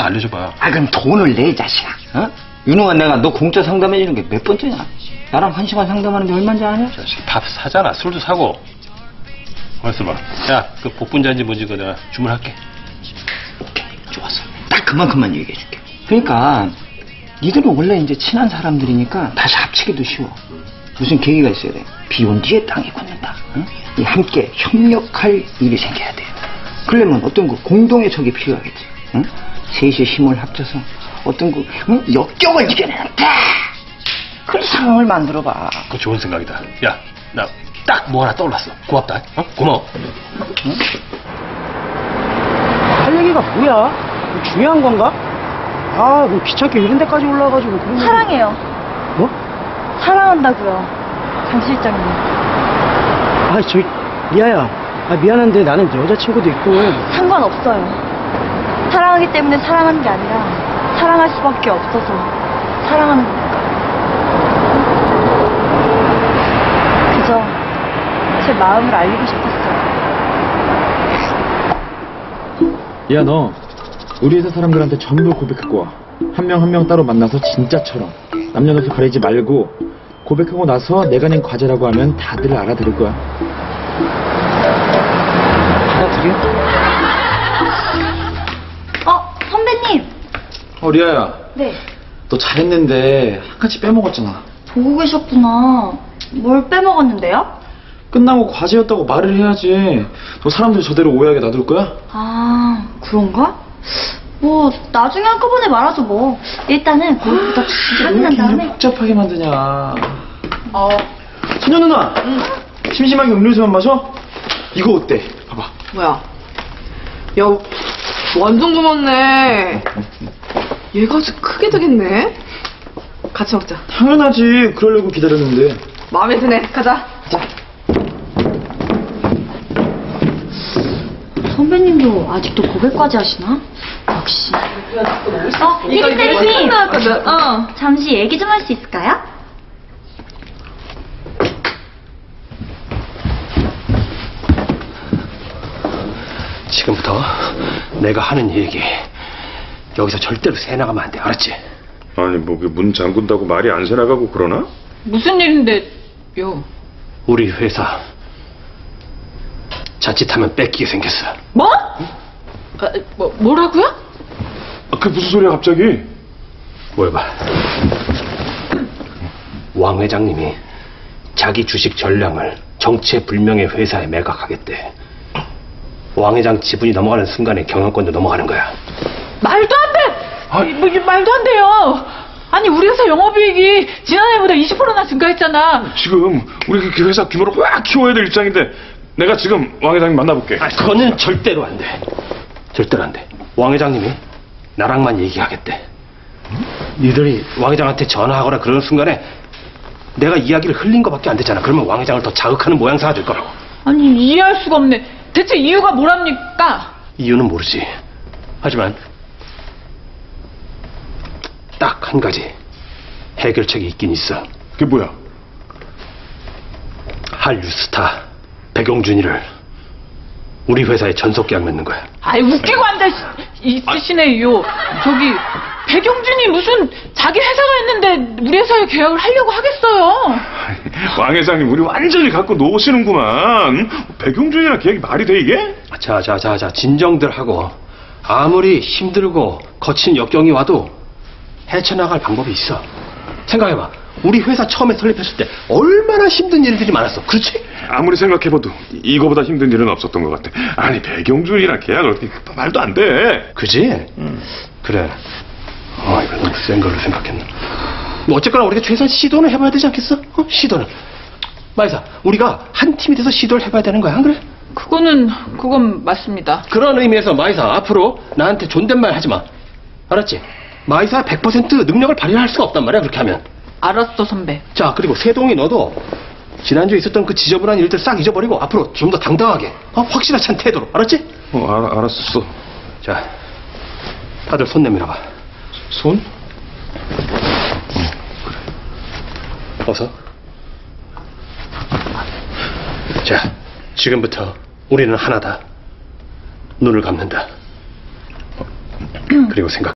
다 알려줘봐. 아, 그럼 돈을 내, 자식아. 어? 윤호가 내가 너 공짜 상담해주는 게 몇 번째냐? 나랑 1시간 상담하는데 얼마인지 아냐? 자식 밥 사잖아. 술도 사고. 벌써 봐. 야, 그 복분자인지 뭔지 그 내가 주문할게. 오케이, 좋았어. 딱 그만큼만 얘기해줄게. 그러니까 니들은 원래 이제 친한 사람들이니까 다시 합치기도 쉬워. 무슨 계기가 있어야 돼. 비온 뒤에 땅이 굳는다. 응? 이 함께 협력할 일이 생겨야 돼. 그러려면 어떤 그 공동의 적이 필요하겠지. 응? 셋이 힘을 합쳐서 어떤 그 역경을 이겨내는 그런 상황을 만들어봐. 그거 좋은 생각이다. 야, 나 딱 뭐 하나 떠올랐어. 고맙다. 어? 고마워. 응? 할 얘기가 뭐야? 중요한 건가? 아, 뭐 귀찮게 이런 데까지 올라와가지고. 사랑해요. 뭐? 사랑한다고요. 장 실장님. 아, 저기, 리아야. 아, 미안한데 나는 여자친구도 있고. 상관없어요. 사랑하기 때문에 사랑하는 게 아니라 사랑할 수밖에 없어서 사랑하는 거니까. 그저 제 마음을 알리고 싶었어요. 야, 너 우리 회사 사람들한테 전부 고백하고 와. 한 명 한 명 따로 만나서 진짜처럼 남녀노소 가리지 말고 고백하고 나서 내가 낸 과제라고 하면 다들 알아들을 거야. 알아들여? 선배님. 리아야. 네. 너 잘했는데 한 가지 빼먹었잖아. 보고 계셨구나. 뭘 빼먹었는데요? 끝나고 과제였다고 말을 해야지. 너 사람들 저대로 오해하게 놔둘 거야? 아, 그런가? 뭐 나중에 한꺼번에 말하죠 뭐. 일단은 그것부터 확인한 다음에. 복잡하게 만드냐. 소녀 누나. 심심하게 음료수만 마셔? 이거 어때? 봐봐. 뭐야? 야, 완전 고맙네. 얘가 아주 크게 되겠네. 같이 먹자. 당연하지. 그러려고 기다렸는데. 마음에 드네. 가자. 선배님도 아직도 고백까지 하시나? 역시. 이리 나왔거든. 잠시 얘기 좀 할 수 있을까요? 지금부터 내가 하는 얘기 여기서 절대로 새나가면 안 돼. 알았지? 아니 뭐 문 잠근다고 말이 안 새나가고 그러나? 무슨 일인데요? 우리 회사 자칫하면 뺏기게 생겼어. 뭐? 뭐라고요? 그게 무슨 소리야 갑자기? 뭘 봐. 왕 회장님이 자기 주식 전량을 정체불명의 회사에 매각하겠대. 왕 회장 지분이 넘어가는 순간에 경영권도 넘어가는 거야. 말도 안 돼! 말도 안 돼요! 아니, 우리 회사 영업이익이 지난해보다 20%나 증가했잖아. 지금 우리 그 회사 규모를 확 키워야 될 입장인데 내가 지금 왕 회장님 만나볼게. 그거는 절대로 안 돼. 절대로 안 돼. 왕 회장님이 나랑만 얘기하겠대. 니들이 왕 회장한테 전화하거나 그러는 순간에 내가 이야기를 흘린 거밖에 안 되잖아. 그러면 왕 회장을 더 자극하는 모양새가 될 거라고. 아니, 이해할 수가 없네. 대체 이유가 뭐랍니까? 이유는 모르지. 하지만 딱 한 가지 해결책이 있긴 있어. 그게 뭐야? 한류 스타 백용준이를 우리 회사에 전속 계약 맺는 거야. 아이, 웃기고 앉아 있으시네요. 저기 백용준이 무슨 자기 회사가 있는데 우리 회사에 계약을 하려고 하겠어요. 왕 회장님 우리 완전히 갖고 노시는구만. 백용준이랑 계약이 말이 돼 이게? 자, 진정들 하고 아무리 힘들고 거친 역경이 와도 헤쳐나갈 방법이 있어. 생각해봐. 우리 회사 처음에 설립했을 때 얼마나 힘든 일들이 많았어. 그렇지? 아무리 생각해봐도 이거보다 힘든 일은 없었던 것 같아. 아니 백용준이랑 계약을 어떻게 말도 안 돼. 그지? 그래. 이거 너무 센 걸로 생각했나. 뭐 어쨌거나 우리가 최소한 시도는 해봐야 되지 않겠어? 시도는. 마이사, 우리가 한 팀이 돼서 시도를 해봐야 되는 거야, 안 그래? 그건 맞습니다. 그런 의미에서 마이사, 앞으로 나한테 존댓말 하지 마. 알았지? 마이사 100% 능력을 발휘할 수가 없단 말이야, 그렇게 하면. 알았어, 선배. 자, 그리고 세동이 너도 지난주에 있었던 그 지저분한 일들 싹 잊어버리고 앞으로 좀 더 당당하게, 확실한 찬 태도로. 알았지? 알았어. 자, 다들 손 내밀어봐. 손? 그래. 어서. 자, 지금부터 우리는 하나다. 눈을 감는다. 그리고 생각.